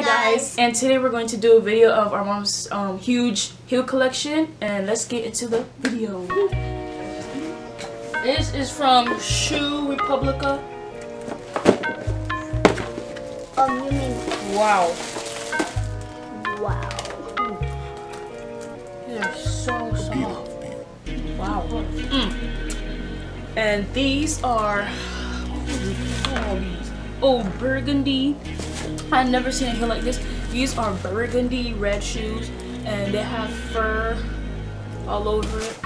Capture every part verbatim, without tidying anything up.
guys, and today we're going to do a video of our mom's um, huge heel collection, and let's get into the video. This is from Shoe Republica. Oh, you mean wow. wow. They're so soft. Wow. Mm. And these are, what do we call these? Oh, burgundy. I've never seen a heel like this. These are burgundy red shoes, and they have fur all over it.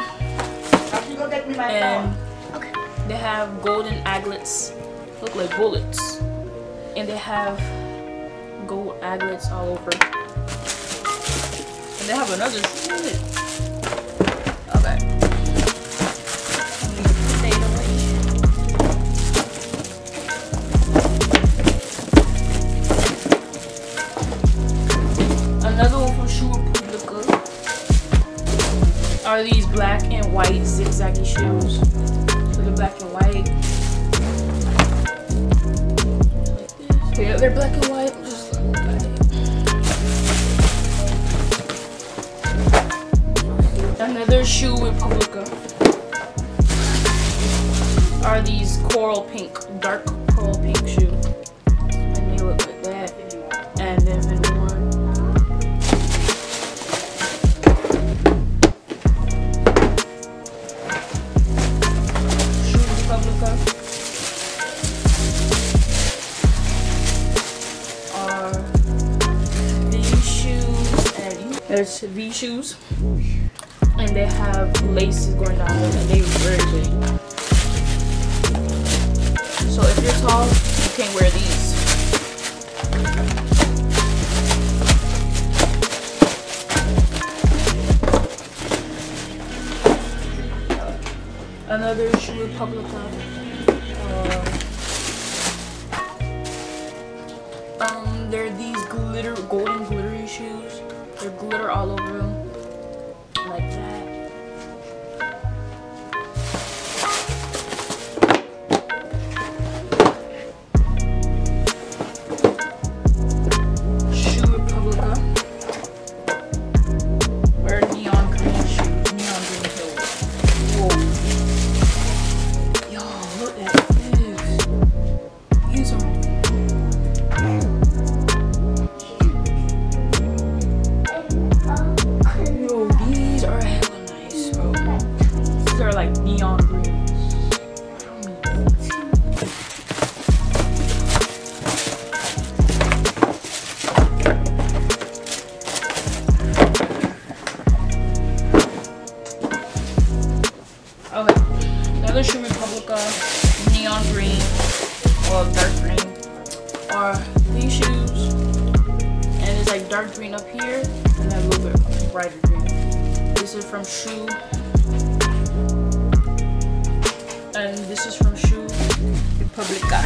And Okay. they have golden aglets, look like bullets, and they have gold aglets all over. And they have another shoe. Okay. Stay away. Another one from Shoe Republica are these black and white zigzaggy shoes. So they're black and white. Like this. Yeah, they're black and white. Just look at it. Another Shoe Republica are these coral pink, dark coral pink shoe. And they look like that. And then in one. Are these shoes, and there's these shoes, and they have laces going down them, and they're very big. So if you're tall, you can wear these. Another Shoe Republica. Uh, um, they're these glitter, golden glittery shoes. They're glitter all over them, like that. Shoe Republica. We're neon green shoes, neon green heels. Whoa. Yo, look at this. These are Yo, these are hella nice, bro. These are like neon greens. Okay, another Shoe Republica, neon green, or dark green, are these shoes, and it's like dark green up here, and then a little bit brighter green. This is from Shoe, and this is from Shoe Republica.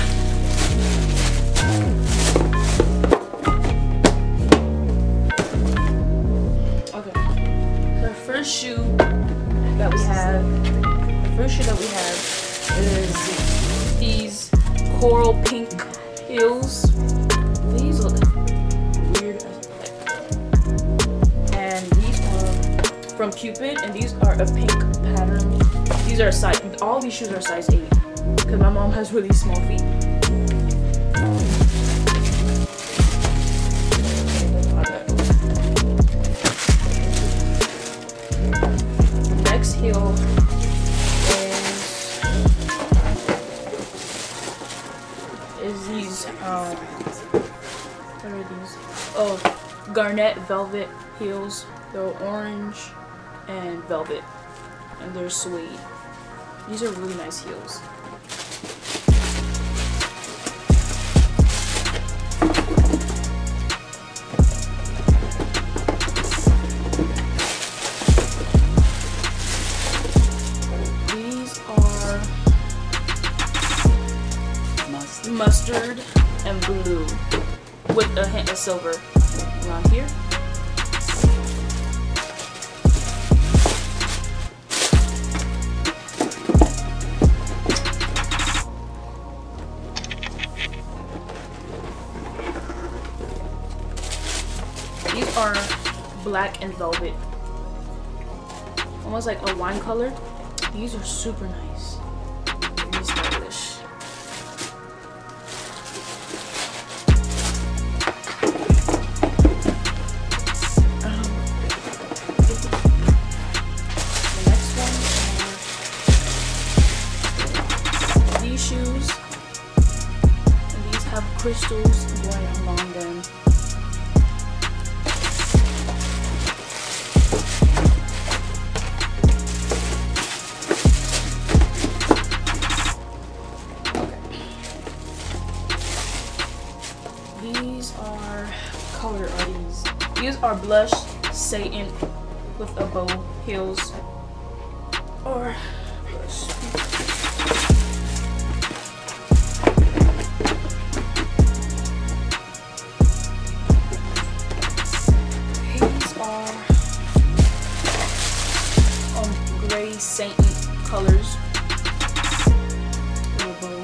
Okay, the first shoe that we have, the first shoe that we have is these coral pink heels. These look weird as heck. And these are from Cupid, and these are a pink pattern. These are size, all these shoes are size eight, because my mom has really small feet. Next heel is is these um what are these? Oh, garnet velvet heels. They're orange and velvet, and they're suede. These are really nice heels. These are mustard and blue with a hint of silver around here. are black and velvet, almost like a wine color. These are super nice, very stylish. Um, the next one are these shoes, and these have crystals going along them. These are, color are these? These are blush Satan with a bow heels, or blush. These are um gray Satan colors with a bow.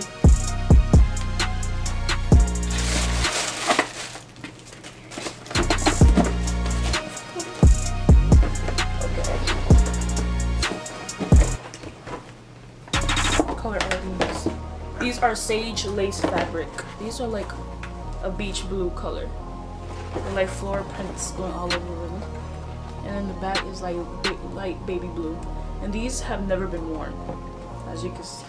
Color are these? These are sage lace fabric. These are like a beach blue color. They're like floral prints going all over them. And then the back is like ba light baby blue. And these have never been worn, as you can see.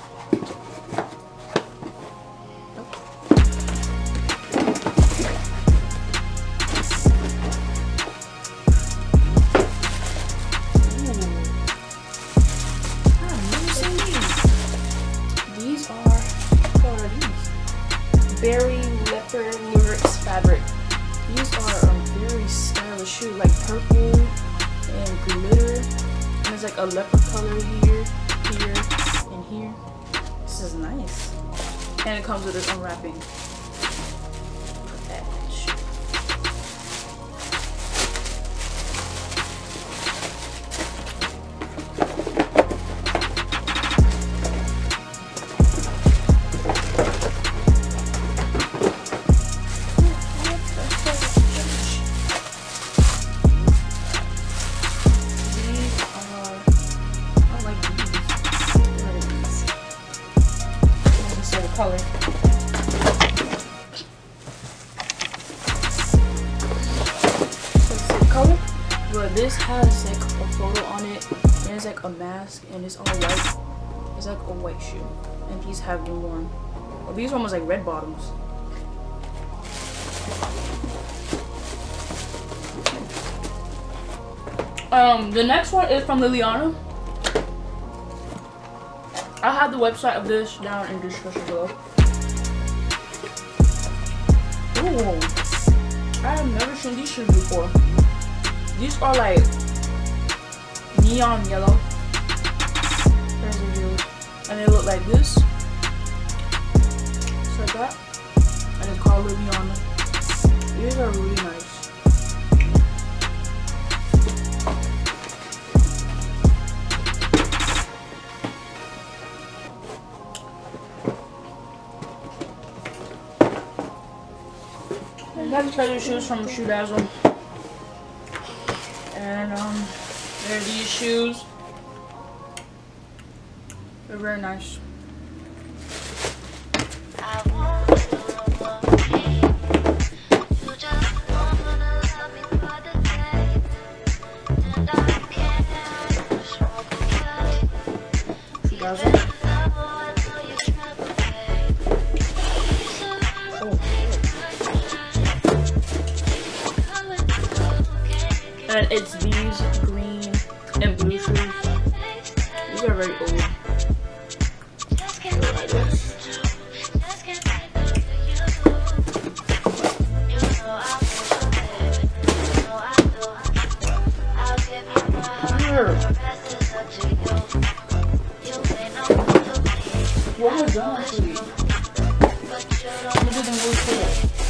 Berry leopard lyrics fabric. These are a very stylish shoe, like purple and glitter. And there's like a leopard color here, here, and here. This is nice. And it comes with its unwrapping. Put that shoe. Color. So it's the color, but this has like a photo on it, and it's like a mask, and it's all white. It's like a white shoe, and these have been worn. Well, these are almost like red bottoms. Um, the next one is from Liliana. I'll have the website of this down in the description below. Ooh, I have never seen these shoes before. These are like neon yellow. There's the view. And they look like this. Just like that. And it's called Liliana. These are really nice. Next pair of shoes from Shoe Dazzle, and um, there are these shoes. They're very nice. I want to love me. You just wanna love me for the day, and I can't show you. Shoe Dazzle. And it's these green and blue shoes. These are very old. What was done actually? I'm gonna do them really cool.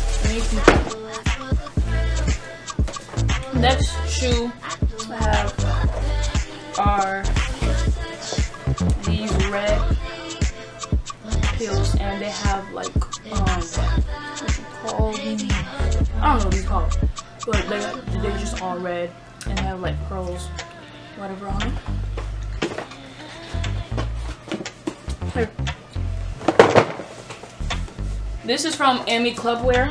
Next shoe I have are these red heels, and they have like um what you call these? I don't know what these called. but they they're just all red and have like pearls, whatever on them. Here. This is from Amy Clubwear.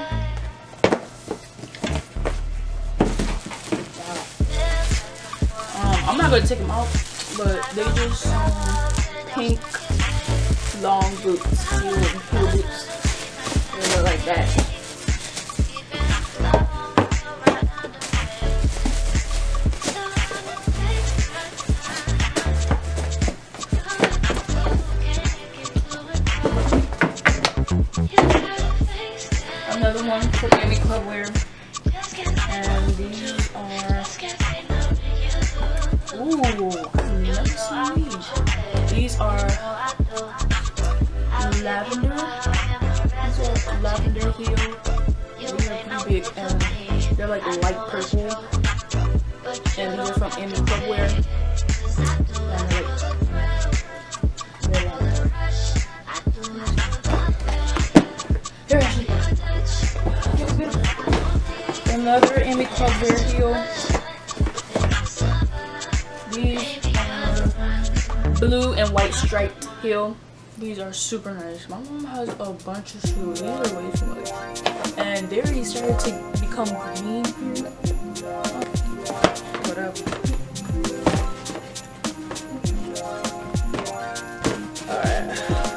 Um, I'm not gonna take them out, but they just um, pink long boots, heel, heel boots. They look like that. Another one from Amy Clubwear, and these are, ooh, I've never seen these. These are lavender, these are lavender heel, these are pretty big, and they're like light purple, and these are from Amy Clubwear, and they're like, they're like, here actually. Another Amy Clubwear heel. These are blue and white striped heel. These are super nice. My mom has a bunch of shoes. These are way too much. And they already started to become green here. Whatever. Alright.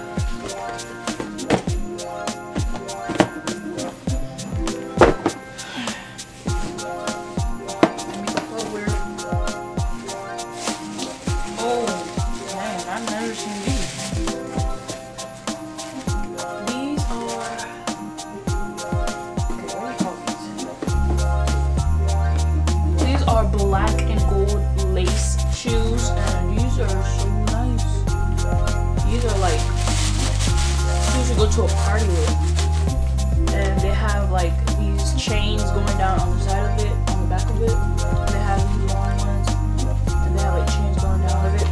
Black and gold lace shoes, and these are so nice. These are like shoes you go to a party with, and they have like these chains going down on the side of it, on the back of it. And they have these long ones, and they have like chains going down of it.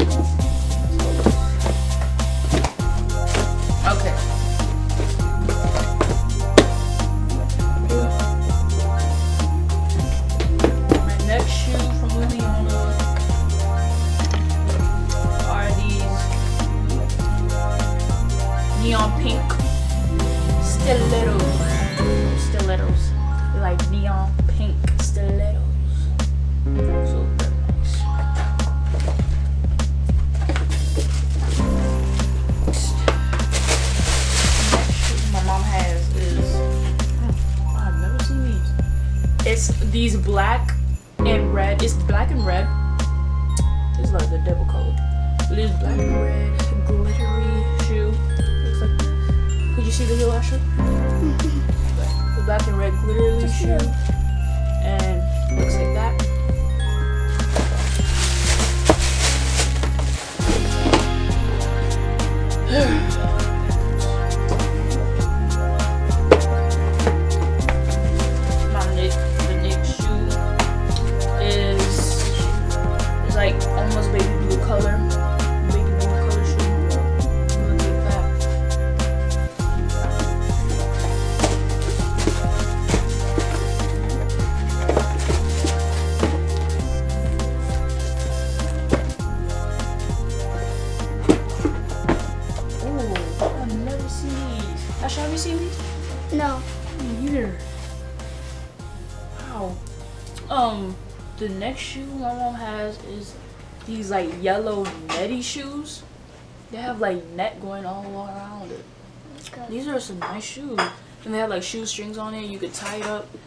Okay. Neon pink stilettos, stilettos, like neon pink stilettos. So very nice. Next shoe my mom has is, oh, I've never seen these. It's these black and red. It's black and red. It's like the devil color. But it's black and red glittery shoe. Could you see the heel actually? The black and red glittery shoe, and looks like that. My next, the next shoe is is like almost baby blue color. Asha, have you seen these? No. Neither. Wow. Um, the next shoe my mom has is these like yellow netty shoes. They have like net going all around it. Okay. These are some nice shoes. And they have like shoestrings on it. You could tie it up.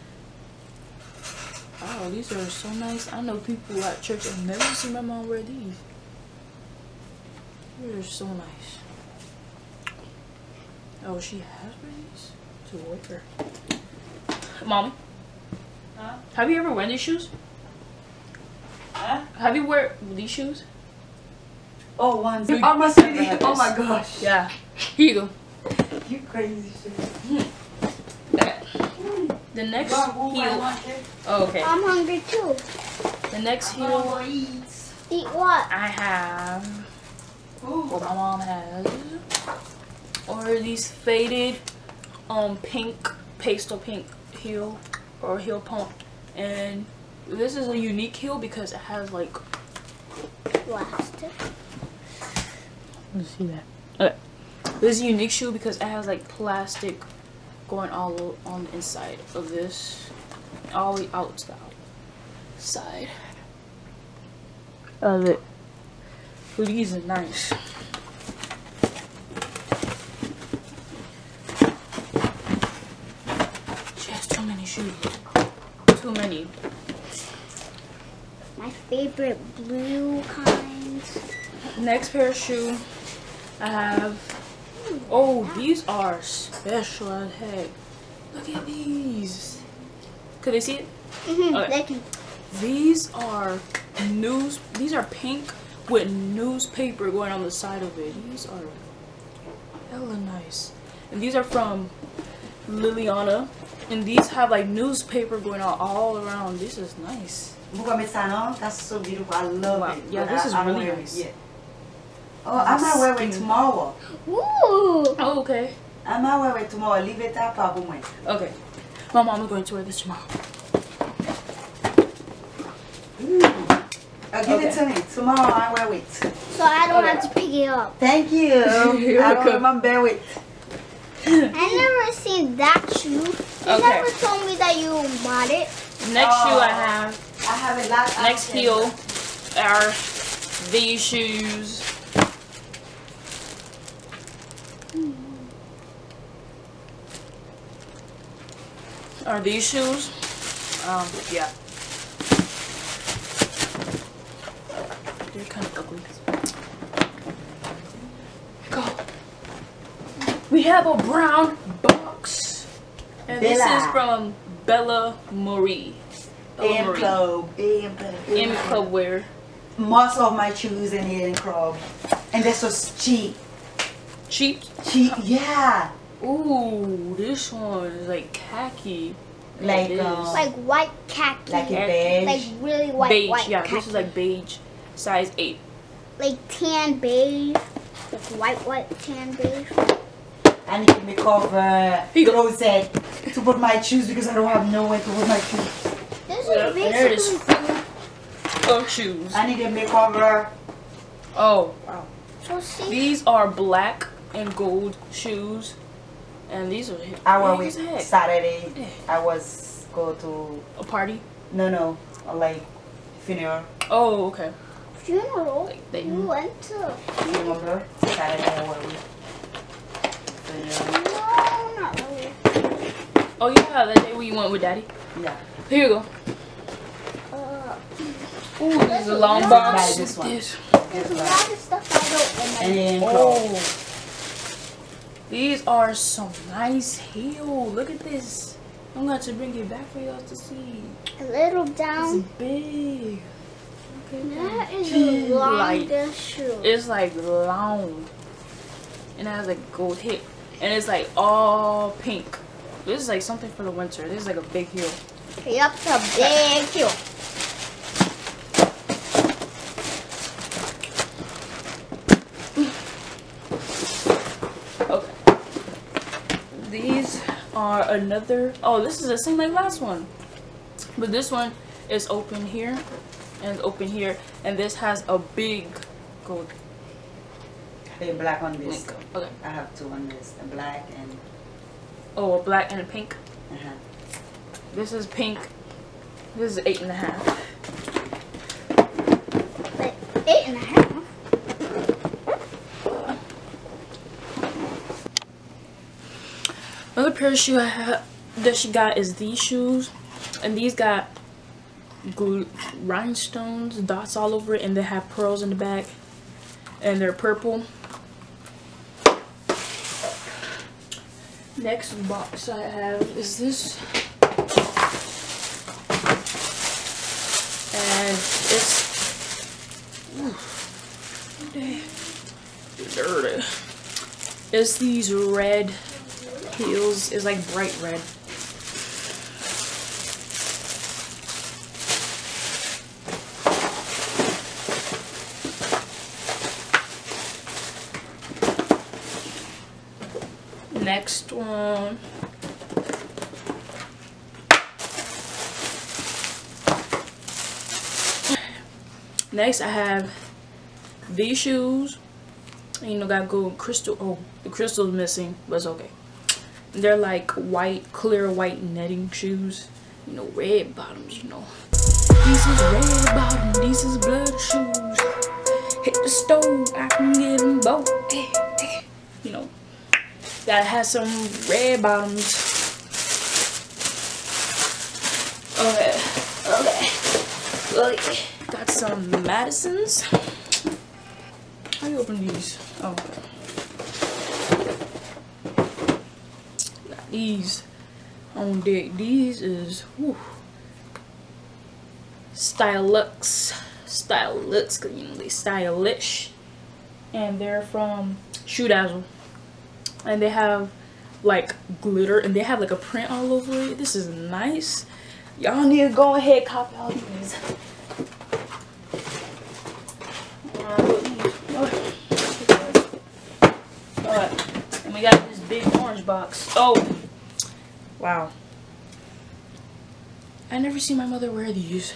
Wow, these are so nice. I know people at church have never seen my mom wear these. They're so nice. Oh, she has these to wear. Mommy, huh? Have you ever worn these shoes? Huh? Have you wear these shoes? Oh, ones. Oh my sweetie. Oh my gosh. Yeah. Here you go. You crazy shit. Okay. The next heel. Oh, okay. I'm hungry too. The next heel. Eat what? I have. What my mom has. Or these faded, um, pink, pastel pink heel or heel pump And this is a unique heel because it has like plastic. Let's see that. Okay. This is a unique shoe because it has like plastic going all on the inside of this, all the way outside side of it. Ooh, these are nice. She has too many shoes. Too many. My favorite blue kinds. Next pair of shoe I have. Oh, these are special as heck. Look at these. Could they see it? Mm-hmm. Okay. They can. These are news. These are pink with newspaper going on the side of it. These are hella nice. And these are from Liliana. And these have like newspaper going on all around. This is nice. That's so beautiful. I love Wow. it. Yeah, But this I, is I really wear nice. It, yeah. Oh, I might wear it tomorrow. Ooh. Oh, okay. I might wear it tomorrow. Leave it up, Papa. Okay. My mom is going to wear this tomorrow. I'll give Okay. it to me. Tomorrow I wear it. So I don't Okay. have to pick it up. Thank you. You're I don't welcome. remember it. I never seen that shoe. You Okay. never told me that you bought it. Next Oh. shoe I have. I have a lot. Next heel are these shoes. Are these shoes? Um, yeah. They're kind of ugly. Go. We have a brown box. And this Bella. is from Bella Marie. Bella A M Marie. Club. A M Club. A M Club wear. Most of my shoes in A M Club. And this was cheap. Cheap. Cheap, yeah. Ooh, this one is like khaki. Like, It is. um, Like white khaki. Like a Khaki. beige. Like really white, beige. white Yeah, khaki. this is like beige, size eight. Like tan beige. Like white, white tan beige. I need to make over Here you go. closet to put my shoes because I don't have nowhere to put my shoes. This Yeah, is there it is. basically. Oh, shoes. I need a makeover. Oh, wow. So see. These are black and gold shoes, and these are I wear big with as heck. Saturday. Yeah. I was go to A party. no no like funeral. Oh, okay. Funeral. Like they- You went to. Remember Saturday I wear with funeral. No, not really. Oh yeah, that day we went with Daddy. Yeah. Here you go. Uh, Ooh, this is a long Buy box. this one. This. there's a lot of stuff I don't And remember. then clothes. Oh. These are some nice heels. Look at this. I'm going to bring it back for y'all to see. A little It's down. big. Look at That is Like- the longest shoe. It's like long. And it has like gold hip. And it's like all pink. This is like something for the winter. This is like a big heel. Yup, it's a big heel. Okay. These are another. Oh, this is the same like last one. But this one is open here. And open here. And this has a big gold The black on this. link. Okay. I have two on this. The black and Oh, a black and a pink. uh-huh. This is pink. This is eight and a half. But eight and a half. Another pair of shoes I have that she got is these shoes, and these got gl- rhinestones, dots all over it, and they have pearls in the back, and they're purple. Next box I have is this, and it's ooh, dirty. It's these red heels. Is like bright red. Next one Next, I have these shoes. You know, got gold crystal. Oh, the crystal's missing, but it's okay. They're like white, clear white netting shoes. You know, red bottoms, you know. These is red bottom, these is blood shoes. Hit the stove, I can get them both. Hey, hey. You know, that has some red bottoms. Okay, okay, okay. Got some Madisons. How you open these? Oh, okay. Got these on deck. These is whew, Stylux. Stylux, cause you know they stylish, and they're from Shoe Dazzle, and they have like glitter, and they have like a print all over it. This is nice. Y'all need to go ahead copy all these. Alright, and we got this big orange box. Oh, wow. I never seen my mother wear these.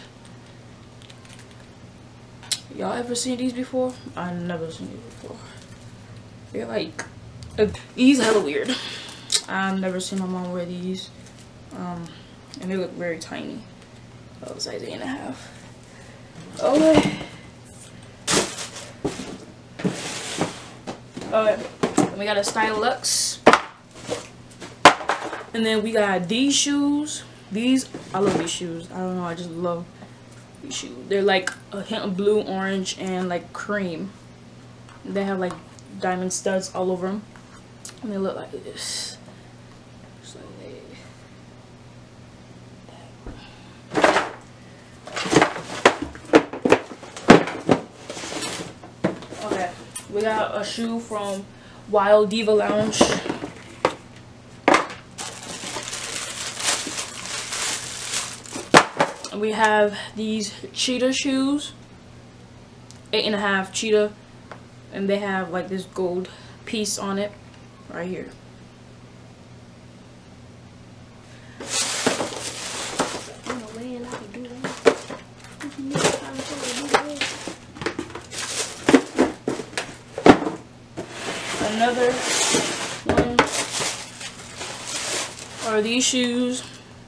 Y'all ever seen these before? I never seen these before. They're like, uh, these hella weird. I've never seen my mom wear these. Um, and they look very tiny. Oh, size eight and a half. Okay. Okay. And we got a Stylux. And then we got these shoes. These, I love these shoes. I don't know, I just love these shoes. They're like a hint of blue, orange, and like cream. They have like diamond studs all over them. And they look like this. Just like that. Okay, we got a shoe from Wild Diva Lounge. And we have these cheetah shoes, eight and a half cheetah, and they have like this gold piece on it right here. Another one are these shoes,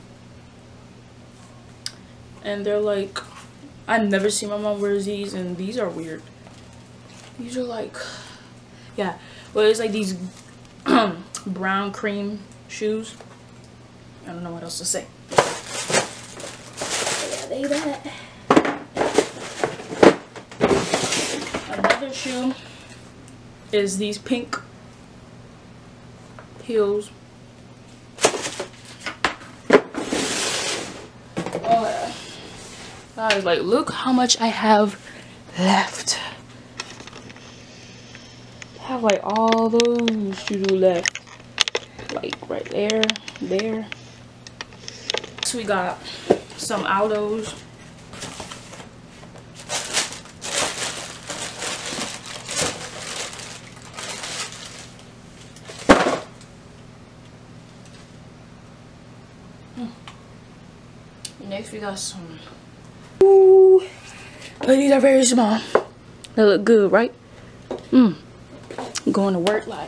and they're like, I've never seen my mom wear these, and these are weird. These are like, yeah, well, it's like these brown cream shoes. I don't know what else to say. Yeah, they that. Another shoe is these pink heels. Oh yeah. Guys, like, look how much I have left. I have like all those to do left. Like right there, there. So we got some Aldos. Next we got some, ooh, but these are very small. They look good, right? Mm. I'm going to work like,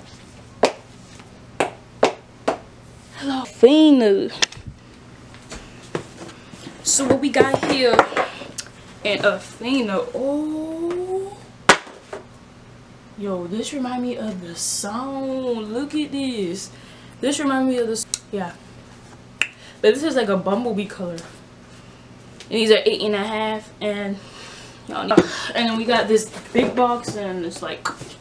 hello, Fina. So what we got here in Athena, oh, yo, this remind me of the song. Look at this. This remind me of the, yeah. But this is like a bumblebee color. And these are eight and a half, and y'all know. And then we got this big box, and it's like,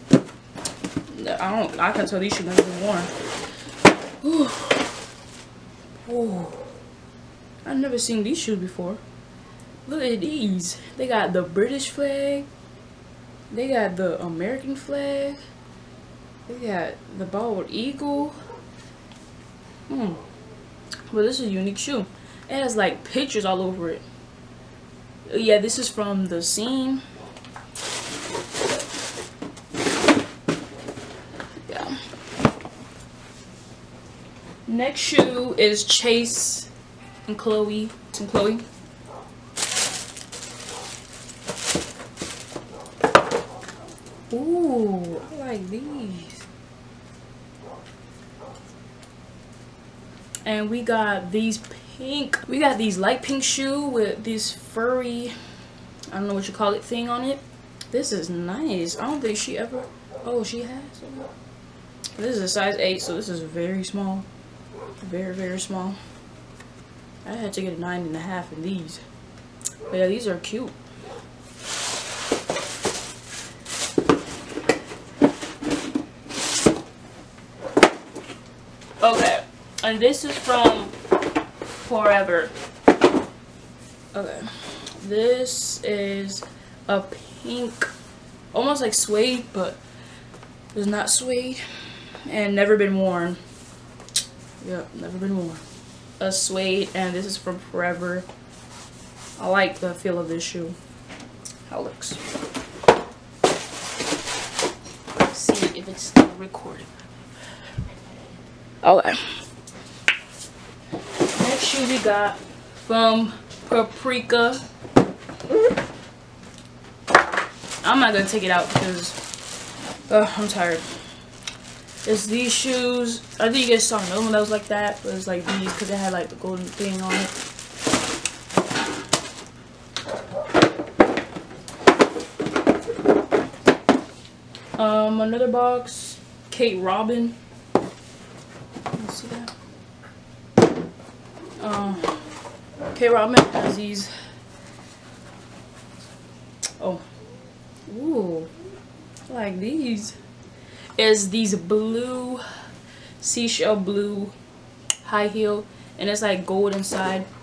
I don't, I can tell these should never be worn. Ooh. Ooh. I've never seen these shoes before. Look at these. They got the British flag. They got the American flag. They got the bald eagle. Hmm. Well, this is a unique shoe. It has like pictures all over it. Yeah, this is from the Scene. Yeah. Next shoe is Chase and Chloe. And Chloe. Ooh, I like these. And we got these pink, we got these light pink shoe with this furry, I don't know what you call it, thing on it. This is nice. I don't think she ever, oh, she has. This is a size eight, so this is very small. Very, very small. I had to get a nine and a half in these. But yeah, these are cute. Okay, and this is from Forever. Okay, this is a pink, almost like suede, but it's not suede, and never been worn. Yep, never been worn. A suede, and this is from Forever. I like the feel of this shoe. How it looks. Let's see if it's still recording. Okay. Next shoe we got from Paprika. I'm not gonna take it out because uh, I'm tired. It's these shoes. I think you guys saw another one that was like that, but it's like these because it had like the golden thing on it. Um, another box, Kate Robin. Let's see that. Um, Kate Robin has these. Oh, ooh, I like these. Is these blue, seashell blue high heel, and it's like gold inside.